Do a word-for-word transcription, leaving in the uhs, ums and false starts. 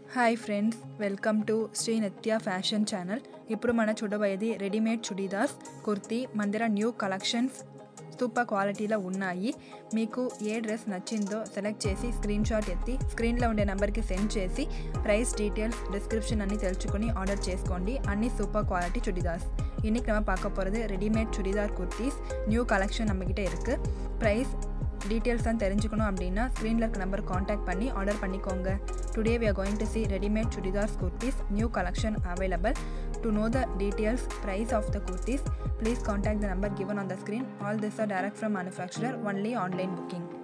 Hi friends, welcome to Sri Nithya Fashion channel. ఇప్పుడు మన చూడబోయేది రెడీమేడ్ చుడీదార్స్ కుర్తీ మన దగ్గర న్యూ కలెక్షన్స్ సూపర్ క్వాలిటీలో ఉన్నాయి. మీకు ఏ డ్రెస్ నచ్చిందో సెలెక్ట్ చేసి స్క్రీన్ షాట్ ఎత్తి స్క్రీన్లో ఉండే నెంబర్కి సెండ్ చేసి ప్రైస్ డీటెయిల్స్ டிஸ்கிரிப்ஷன் அன்னி తెలుసుకొని ஆர்டர் చేసుకోండి. అన్ని சூப்பர் குவாலிட்டி சுடிதார்ஸ். இன்னைக்கு நம்ம பார்க்க போகிறது readymade churidar kurtis new collection நம்மகிட்ட இருக்கு. பிரைஸ் details and தெரிஞ்சுக்கணும் அப்படினா ஸ்கிரீன்ல இருக்க நம்பர் காண்டாக்ட் பண்ணி ஆர்டர் பண்ணிக்கோங்க. Today we are going to see readymade chudidhars kurtis new collection available. To know the details price of the kurtis, please contact the number given on the screen. All this are direct from manufacturer, only online booking.